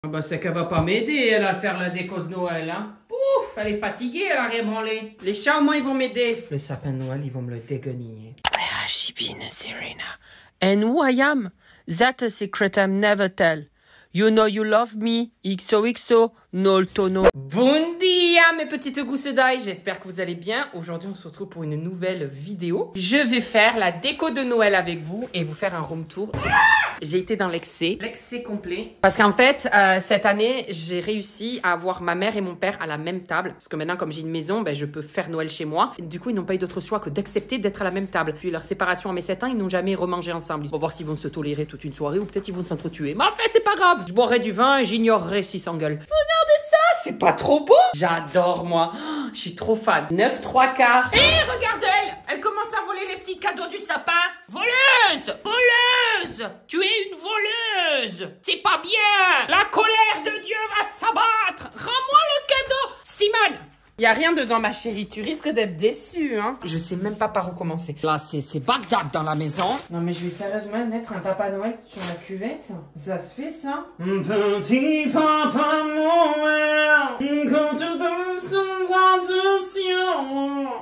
Ah bah c'est qu'elle va pas m'aider, elle, à faire la déco de Noël, hein. Pouf, elle est fatiguée, elle a rien branlé. Les chats, au moins, ils vont m'aider. Le sapin de Noël, ils vont me le dégueniller. Where has she been, Serena? And who I am? That's a secret I'm never tell. You know you love me. XOXO, no tono. Bon dia, mes petites gousses d'ail. J'espère que vous allez bien. Aujourd'hui, on se retrouve pour une nouvelle vidéo. Je vais faire la déco de Noël avec vous et vous faire un room tour. J'ai été dans l'excès complet. Parce qu'en fait, cette année, j'ai réussi à avoir ma mère et mon père à la même table. Parce que maintenant, comme j'ai une maison, ben, je peux faire Noël chez moi. Et du coup, ils n'ont pas eu d'autre choix que d'accepter d'être à la même table. Puis leur séparation à mes 7 ans, ils n'ont jamais remangé ensemble. On va voir s'ils vont se tolérer toute une soirée ou peut-être ils vont s'entretuer. Mais en fait, c'est pas grave. Je boirai du vin et j'ignorerai s'ils s'engueulent. Regardez ça, c'est pas trop beau? J'adore, moi. Oh, je suis trop fan. 9 3/4. Hé, regarde-elle! Elle commence à voler les petits cadeaux du sapin. Voleuse! Voleuse! Tu es une voleuse! C'est pas bien! La colère de Dieu va s'abattre! Rends-moi le cadeau! Simone! Y a rien dedans, ma chérie. Tu risques d'être déçue, hein. Je sais même pas par où commencer. Là, c'est Bagdad dans la maison. Non, mais je vais sérieusement mettre un Papa Noël sur la cuvette. Ça se fait, ça? Petit Papa Noël, quand tu donnes son attention,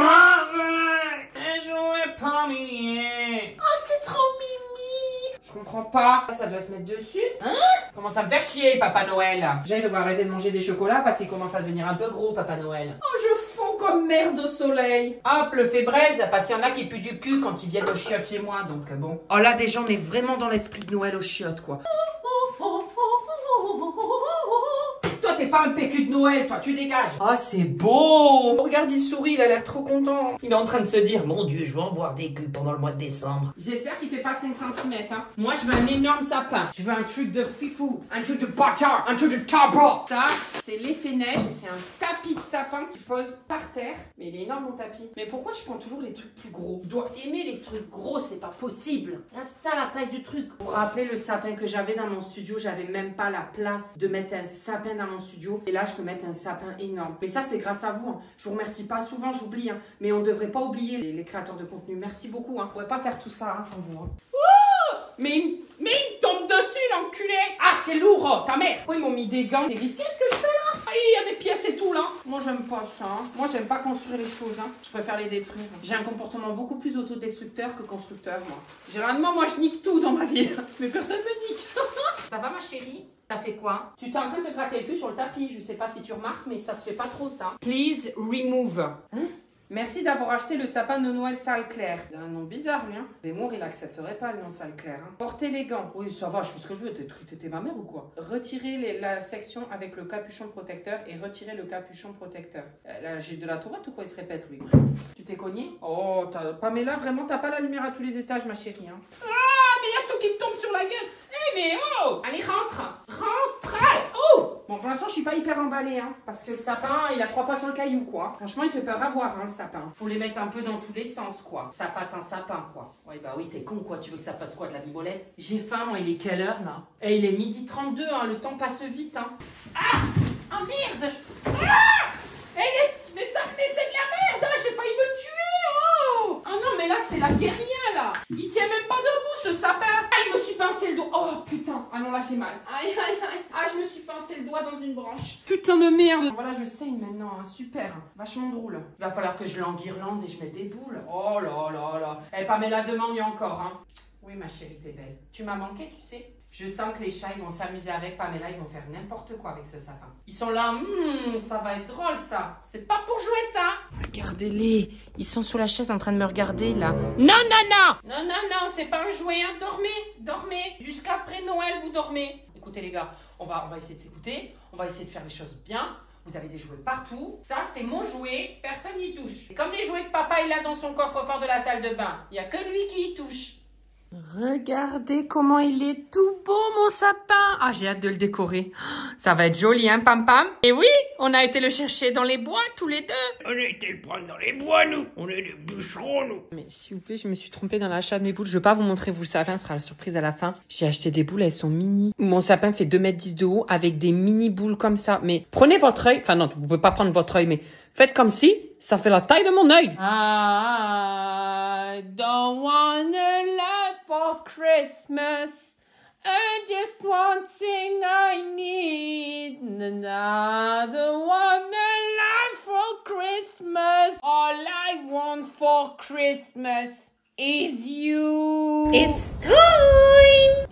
et jouer pas milliers. Oh, c'est trop mimi. Je comprends pas. Ça doit se mettre dessus. Hein? Comment ça me fait chier, Papa Noël? Déjà, il doit arrêter de manger des chocolats parce qu'il commence à devenir un peu gros, Papa Noël. Oh, je fonds comme merde au soleil. Hop, le fait braise, parce qu'il y en a qui puent du cul quand ils viennent aux chiottes chez moi, donc bon. Oh là, déjà, on est vraiment dans l'esprit de Noël aux chiottes, quoi. Toi, t'es pas un PQ de Noël, toi, tu dégages. Ah, oh, c'est beau. Regarde, il sourit, il a l'air trop content. Il est en train de se dire, mon Dieu, je vais en voir des culs pendant le mois de décembre. J'espère qu'il fait pas 5 cm, hein. Moi, je veux un énorme sapin. Je veux un truc de fifou, un truc de bâtard, un truc de tabac. Ça, c'est l'effet neige et c'est un tapis de sapin que tu poses par terre. Mais il est énorme, mon tapis. Mais pourquoi je prends toujours les trucs plus gros? Je dois aimer les trucs gros, c'est pas possible. Regarde ça, la taille du truc. Pour rappeler le sapin que j'avais dans mon studio, j'avais même pas la place de mettre un sapin dans mon studio. Et là, je peux mettre un sapin énorme. Mais ça, c'est grâce à vous, hein. Je vous remercie pas souvent, j'oublie, hein. Mais on devrait pas oublier les créateurs de contenu. Merci beaucoup, hein. On pourrait pas faire tout ça, hein, sans vous, hein. Mais il me tombe dessus, l'enculé. Ah, c'est lourd, oh, ta mère. Pourquoi ils m'ont mis des gants? C'est risqué ce que je fais là. Ah, il y a des pièces et tout là. Moi, j'aime pas ça, hein. Moi, j'aime pas construire les choses, hein. Je préfère les détruire. J'ai un comportement beaucoup plus autodestructeur que constructeur, moi. Généralement, moi, je nique tout dans ma vie. Mais personne me nique. Ça va, ma chérie? T'as fait quoi? Tu t'es en train de te gratter le cul sur le tapis. Je sais pas si tu remarques, mais ça se fait pas trop, ça. Please remove. Hein? Merci d'avoir acheté le sapin de Noël Sale Claire. Il a un nom bizarre, lui, hein. Zemmour, il accepterait pas le nom Sale Claire, hein. Portez les gants. Oui, ça va, je fais ce que je veux. T'es ma mère ou quoi? Retirez la section avec le capuchon protecteur et retirez le capuchon protecteur. Là, j'ai de la tourette ou quoi? Il se répète, lui. Tu t'es cogné? Oh, Pamela, vraiment, t'as pas la lumière à tous les étages, ma chérie, hein. Ah, mais il y a tout qui me tombe sur la gueule. Eh, mais oh! Allez, rentre! Rentre! Oh! Bon, pour l'instant, je suis pas hyper emballée, hein. Parce que le sapin, il a 3 pas sur le caillou, quoi. Franchement, il fait peur à voir, hein, le sapin. Faut les mettre un peu dans tous les sens, quoi. Ça fasse un sapin, quoi. Ouais, bah oui, t'es con, quoi. Tu veux que ça fasse quoi, de la bimolette? J'ai faim, moi, il est quelle heure, là? Et il est 12h32, hein. Le temps passe vite, hein. Ah! Oh, merde! Ah! Mais c'est de la merde! J'ai failli me tuer, oh! Oh non, mais là, c'est la guérilla, là. Il tient même pas debout, ce sapin. Ah, il me suis pincé le doigt. Oh, putain. Ah non, là, j'ai mal. Aïe, aïe, aïe. Ah, je me suis pincé le doigt dans une branche. Putain de merde. Voilà, je saigne maintenant, hein. Super. Vachement drôle. Il va falloir que je l'enguirlande et je mette des boules. Oh là là là. Eh, Pamela, demande-lui encore, hein. Oui, ma chérie, t'es belle. Tu m'as manqué, tu sais. Je sens que les chats, ils vont s'amuser avec Pamela, ils vont faire n'importe quoi avec ce sapin. Ils sont là, ça va être drôle, ça. C'est pas pour jouer, ça. Regardez-les, ils sont sous la chaise en train de me regarder, là. Non, non, non. Non, non, non, c'est pas un jouet, hein. Dormez, dormez. Jusqu'après Noël, vous dormez. Écoutez, les gars, on va essayer de s'écouter. On va essayer de faire les choses bien. Vous avez des jouets partout. Ça, c'est mon jouet. Personne n'y touche. Et comme les jouets de papa, il a dans son coffre-fort de la salle de bain. Il n'y a que lui qui y touche. Regardez comment il est tout beau, mon sapin. Ah, j'ai hâte de le décorer. Ça va être joli, hein, Pam Pam? Et oui, on a été le chercher dans les bois, tous les deux. On a été le prendre dans les bois, nous. On est des bûcherons, nous. Mais s'il vous plaît, je me suis trompée dans l'achat de mes boules. Je veux pas vous montrer vous le sapin, ce sera la surprise à la fin. J'ai acheté des boules, elles sont mini. Mon sapin fait 2,10 m de haut avec des mini boules comme ça. Mais prenez votre œil. Enfin non, vous pouvez pas prendre votre œil, mais faites comme si ça fait la taille de mon œil. I don't wanna live for Christmas. And just one thing I need, another one alive for Christmas. All I want for Christmas is you. It's time.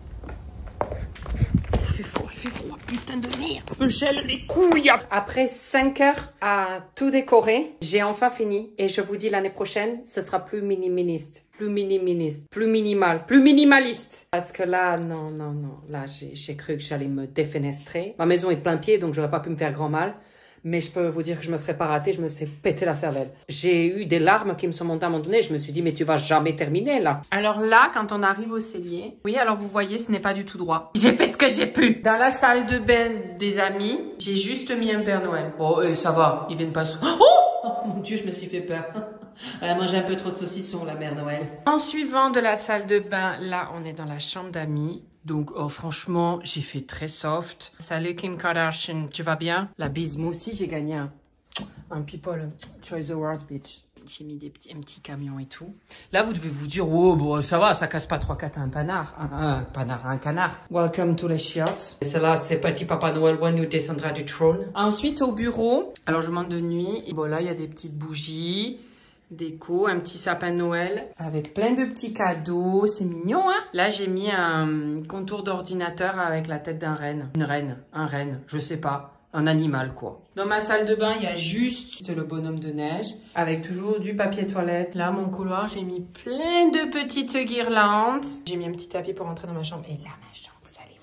Il fait froid, putain de merde. Je me gèle les couilles. Après 5 heures à tout décorer, j'ai enfin fini. Et je vous dis l'année prochaine, ce sera plus minimaliste. Plus minimal, plus minimaliste. Parce que là, non. Là, j'ai cru que j'allais me défenestrer. Ma maison est de plein pied, donc j'aurais pas pu me faire grand mal. Mais je peux vous dire que je me serais pas ratée, je me suis pété la cervelle. J'ai eu des larmes qui me sont montées à un moment donné. Je me suis dit, mais tu vas jamais terminer là. Alors là, quand on arrive au cellier, oui, alors vous voyez, ce n'est pas du tout droit. J'ai fait ce que j'ai pu. Dans la salle de bain des amis, j'ai juste mis un Père Noël. Oh, ça va, ils viennent pas sous. Oh mon Dieu, je me suis fait peur. Elle a mangé un peu trop de saucisson, la mère Noël. En suivant de la salle de bain, là, on est dans la chambre d'amis. Donc, oh, franchement, j'ai fait très soft. Salut Kim Kardashian, tu vas bien? La bise, moi aussi, j'ai gagné un People Choice Award, bitch. J'ai mis un petit camion et tout. Là, vous devez vous dire, oh, bon, ça va, ça casse pas 3-4 un canard. Welcome to les chiottes. Celle-là, c'est Petit Papa Noël, one nous descendra du trône. Ensuite, au bureau, alors je monte de nuit. Et bon, là, il y a des petites bougies. Déco, un petit sapin de Noël avec plein de petits cadeaux, c'est mignon hein. Là j'ai mis un contour d'ordinateur avec la tête d'un renne, un renne, je sais pas, un animal quoi. Dans ma salle de bain il y a juste le bonhomme de neige avec toujours du papier toilette. Là mon couloir j'ai mis plein de petites guirlandes. J'ai mis un petit tapis pour rentrer dans ma chambre et là ma chambre.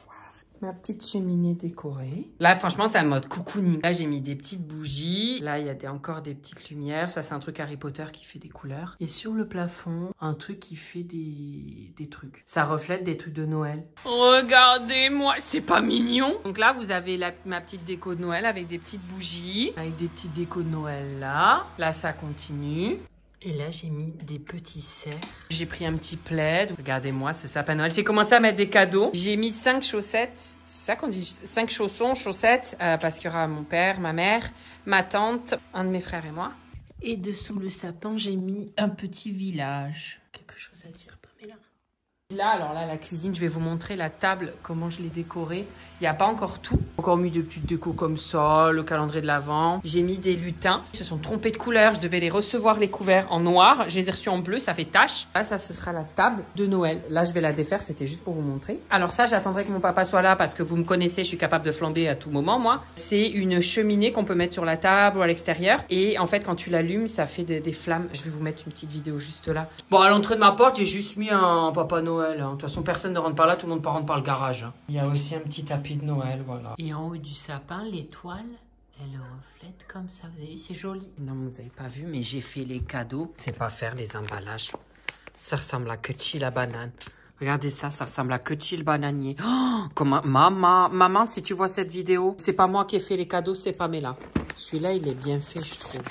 Ma petite cheminée décorée. Là, franchement, c'est un mode cocooning. Là, j'ai mis des petites bougies. Là, il y a encore des petites lumières. Ça, c'est un truc Harry Potter qui fait des couleurs. Et sur le plafond, un truc qui fait des trucs. Ça reflète des trucs de Noël. Regardez-moi, c'est pas mignon? Donc là, vous avez ma petite déco de Noël avec des petites bougies. Avec des petites décos de Noël là. Là, ça continue. Et là, j'ai mis des petits cerfs. J'ai pris un petit plaid. Regardez-moi, c'est sapin Noël. J'ai commencé à mettre des cadeaux. J'ai mis 5 chaussettes. C'est ça qu'on dit? 5 chaussons, chaussettes. Parce qu'il y aura mon père, ma mère, ma tante, un de mes frères et moi. Et dessous le sapin, j'ai mis un petit village. Quelque chose à dire, Pamela? Là, alors là, la cuisine, je vais vous montrer la table, comment je l'ai décorée. Il n'y a pas encore tout. J'ai encore mis des petites décos comme ça, le calendrier de l'Avent. J'ai mis des lutins. Ils se sont trompés de couleur. Je devais les recevoir, les couverts, en noir. Je les ai reçus en bleu, ça fait tache. Là, ça, ce sera la table de Noël. Là, je vais la défaire, c'était juste pour vous montrer. Alors ça, j'attendrai que mon papa soit là parce que vous me connaissez, je suis capable de flamber à tout moment, moi. C'est une cheminée qu'on peut mettre sur la table ou à l'extérieur. Et en fait, quand tu l'allumes, ça fait des flammes. Je vais vous mettre une petite vidéo juste là. Bon, à l'entrée de ma porte, j'ai juste mis un Papa Noël. De toute façon, personne ne rentre par là, tout le monde rentre par le garage. Il y a aussi un petit tapis de Noël, voilà. Et en haut du sapin, l'étoile, elle reflète comme ça. Vous avez vu, c'est joli. Non, vous n'avez pas vu, mais j'ai fait les cadeaux. C'est pas faire les emballages. Ça ressemble à Ketchi la banane. Regardez ça, ça ressemble à Ketchi le bananier. Oh, comment... Maman, si tu vois cette vidéo, c'est pas moi qui ai fait les cadeaux, c'est Pamela. Celui-là, il est bien fait, je trouve.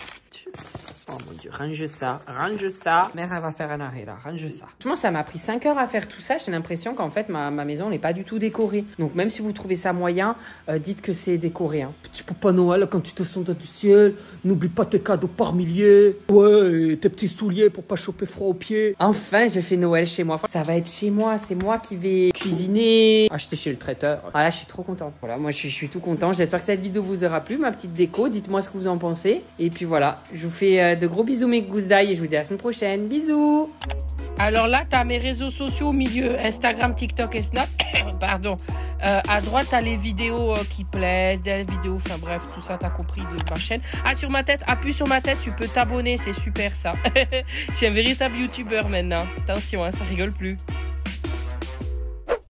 Oh mon Dieu, range ça, range ça. Mère, elle va faire un arrêt là, range ça. Franchement, ça m'a pris 5 heures à faire tout ça. J'ai l'impression qu'en fait, ma maison n'est pas du tout décorée. Donc, même si vous trouvez ça moyen, dites que c'est décoré. Hein. Petit Papa Noël, quand tu te sens dans du ciel, n'oublie pas tes cadeaux par milliers. Ouais, et tes petits souliers pour pas choper froid aux pieds. Enfin, j'ai fait Noël chez moi. Ça va être chez moi, c'est moi qui vais cuisiner, acheter chez le traiteur. Voilà, je suis trop contente. Voilà, moi, je suis tout content. J'espère que cette vidéo vous aura plu, ma petite déco. Dites-moi ce que vous en pensez. Et puis voilà, je vous fais de gros bisous mes gousses d'ail et je vous dis à la semaine prochaine. Bisous. Alors là, tu as mes réseaux sociaux au milieu, Instagram, TikTok et Snap. Pardon. À droite, tu as les vidéos qui plaisent, des vidéos, enfin bref, tout ça, tu as compris de ma chaîne. Ah, sur ma tête, appuie sur ma tête, tu peux t'abonner, c'est super ça. Je suis un véritable youtubeur maintenant. Attention, hein, ça rigole plus.